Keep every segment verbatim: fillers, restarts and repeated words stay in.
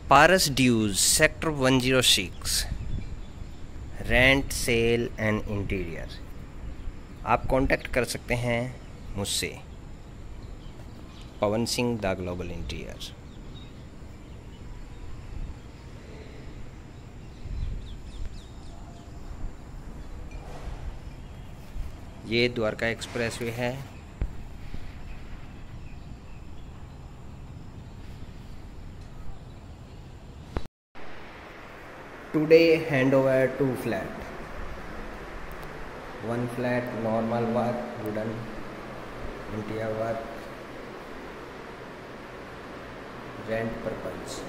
Paras Dews sector one zero six, rent sale and interior. आप contact कर सकते हैं मुझसे, Pawan Singh the global interior. ये द्वारका एक्सप्रेसवे है। Today hand over two flat, one flat normal work, wooden interior work, rent purpose.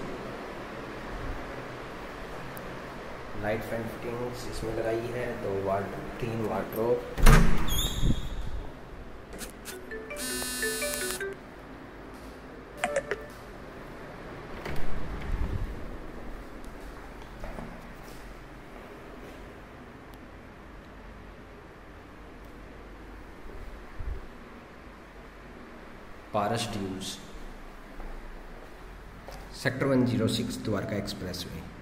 Light fan fittings इसमें लगाई है, दो वाट तीन wardrobe. Paras Dews sector one zero six Dwarka expressway.